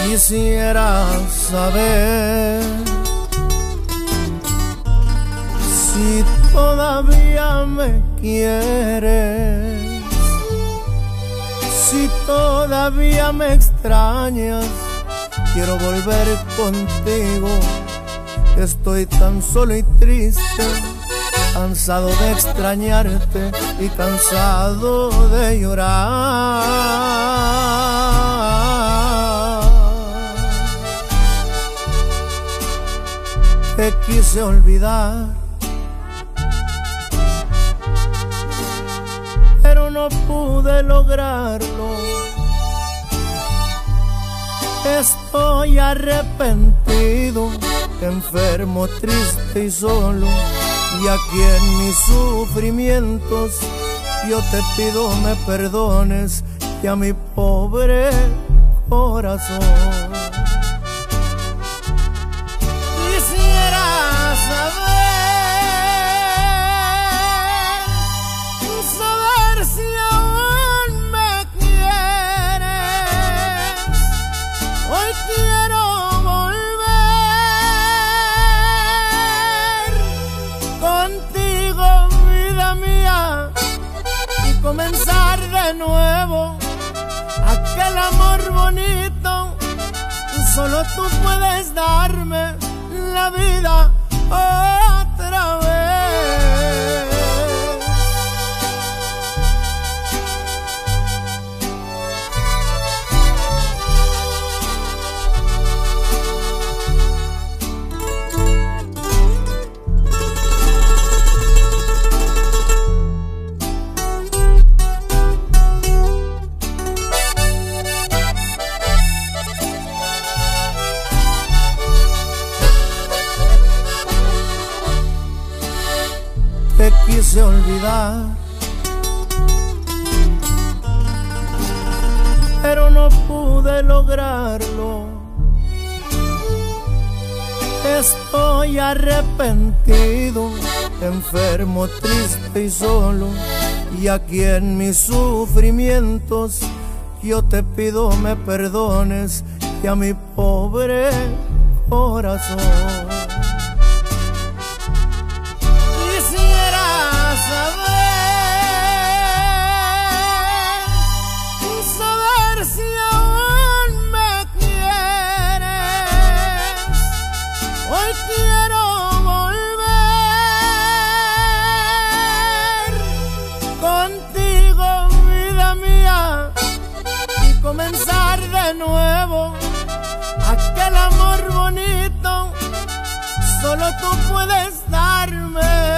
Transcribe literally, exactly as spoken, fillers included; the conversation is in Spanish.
Quisiera saber si todavía me quieres, si todavía me extrañas. Quiero volver contigo, estoy tan solo y triste, cansado de extrañarte y cansado de llorar. Te quise olvidar, pero no pude lograrlo. Estoy arrepentido, enfermo, triste y solo, y aquí en mis sufrimientos yo te pido me perdones y a mi pobre corazón. Quisiera saber, saber si aún me quieres. Hoy quiero volver contigo, vida mía, y comenzar de nuevo aquel amor bonito. Solo tú puedes darme la vida otra vez. Te quise olvidar, pero no pude lograrlo. Estoy arrepentido, enfermo, triste y solo, y aquí en mis sufrimientos yo te pido me perdones y a mi pobre corazón. Hoy quiero volver contigo, vida mía, y comenzar de nuevo aquel amor bonito. Solo tú puedes darme.